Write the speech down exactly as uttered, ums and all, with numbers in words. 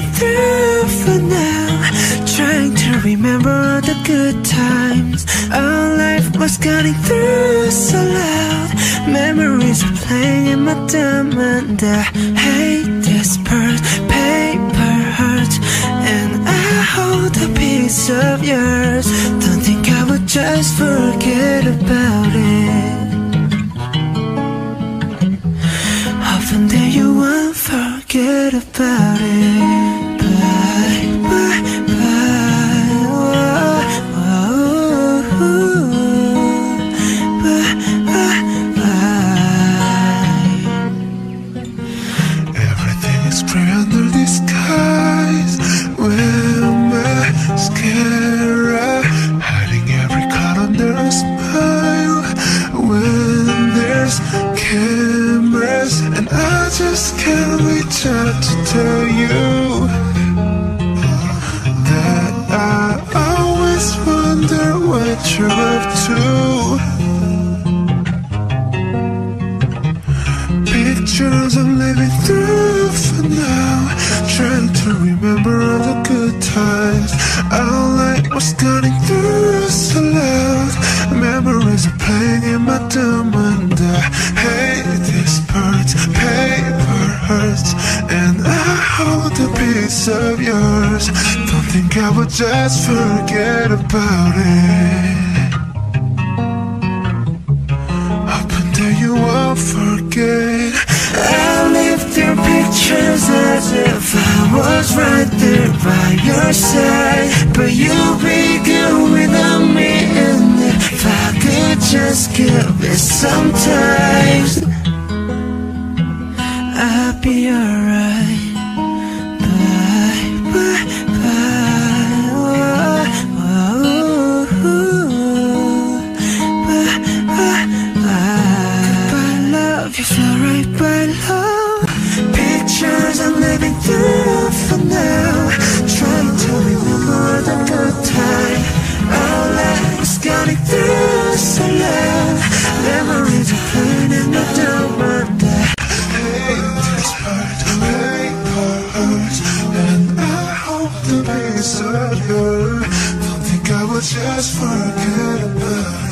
through for now, trying to remember all the good times. Our life was cutting through so loud. Memories are playing in my dumb, and I hate this part. Paper hurts, and I hold a piece of yours. Don't think I would just forget about it. Hoping that you won't forget about it. Bye, bye, bye. Whoa, whoa, bye, bye, bye. Everything is gray under the skies. With mascara, hiding every cloud under a smile. When there's cameras, and I just can't reach out to tell you that I always wonder what you're up to. Pictures I'm living through for now, trying to remember all the good times. Our light was cutting through so loud. Memories are playing in my dumb, and I hate this part. Paper hurts, and I hold a piece of yours. Don't think I would just forget about it. Hoping that you won't forget. I lived through pictures as if I was right there by your side, but you'd be good without me. And if I could just give it some time, I'd be alright. Bye, bye, bye. Whoa, whoa, bye, bye, bye. Goodbye, love, you fly right by love. Pictures I'm living through for now, trying to remember the good time. Our life was cutting through so loud. Memories are playing in the dark, and I hate this part. Paper hurts, and I hope the piece of you. Don't think I would just forget about it.